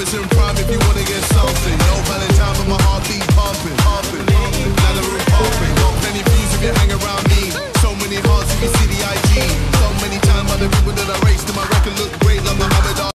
in prime if you wanna get something. No Valentine, but my heartbeat pumping, pumping, pumping. Now the room pumping. Got plenty views if you hang around me. So many hearts if you see the IG. So many times by the people that I raced, and my record look great like Muhammad Ali.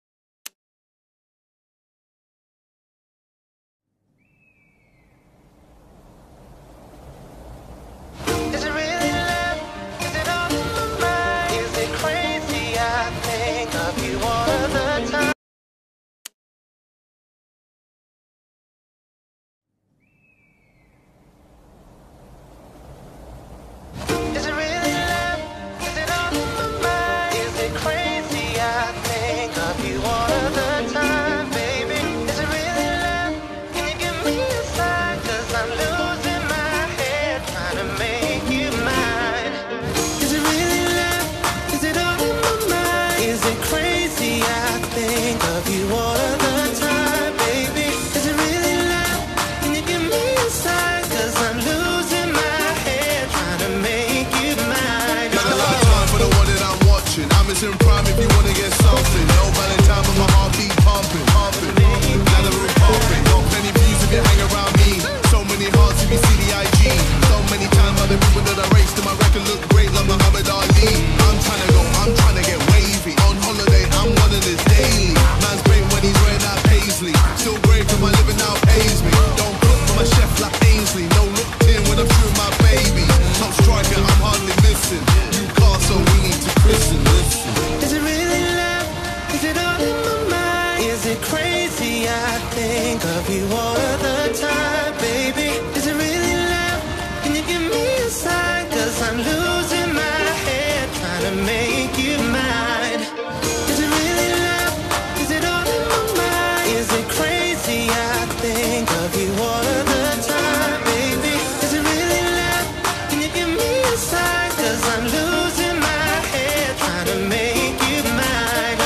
In prime if you wanna get something. No Valentine, but my heartbeat pumping, pumping, pumping. Now the room pumping. Got plenty views if you hang around me. So many hearts if you see the IG. So many times by the people that I raced, and my record look great like Muhammad Ali. I'm trying to get wavy. On holiday, I'm one of this daily. Man's great when he's wearing that paisley. Still great cause my living now pays me. Don't cook for my chef like Ainsley. No looked in when I'm shooting my baby. Top striker, I'm hardly missing. You car, so we need to christen. Listen. Is it really love? Is it all in my mind? Is it crazy? I think of you all of the time, baby. Is it really love? Can you give me a sign? Cause I'm losing my head trying to make you mine. Is it really love? Is it all in my mind? Is it crazy? I think of you all of the time, baby. Is it really love? Can you give me a sign? Cause I'm losing my head trying to make you mine.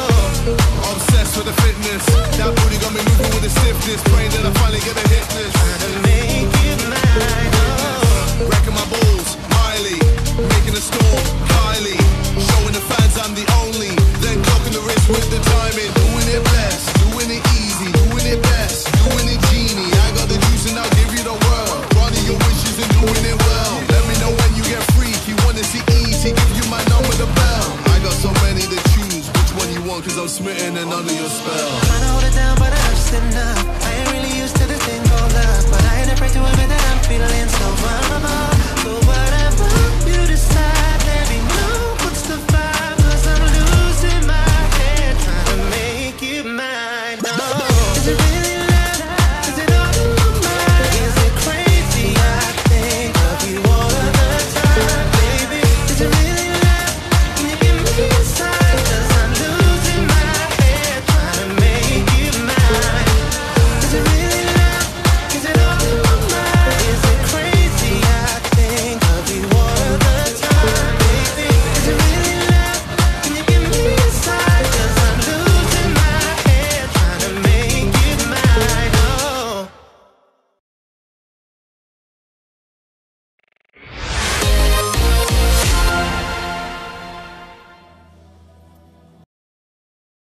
Oh, obsessed with the fitness. That booty got me moving with the stiffness. Praying that I finally get a hit list. trying to make you mine. Oh, Wrecking my balls, Miley. Making a storm, Kylie. Showing the fans I'm the only. Then clocking the wrist with the timing. Doing it blessed, doing it easy, doing it best, doing it genie. I got the juice and I'll give you the world. Running your wishes and doing it well. Let me know when you get free. If you wanna see easy, give you my number, the bell. I got so many to choose. Which one you want? Cause I'm smitten and under your spell. trying to hold it down, but I'm just enough. I ain't really used to this thing called love, but I ain't afraid to admit that I'm feeling so vulnerable.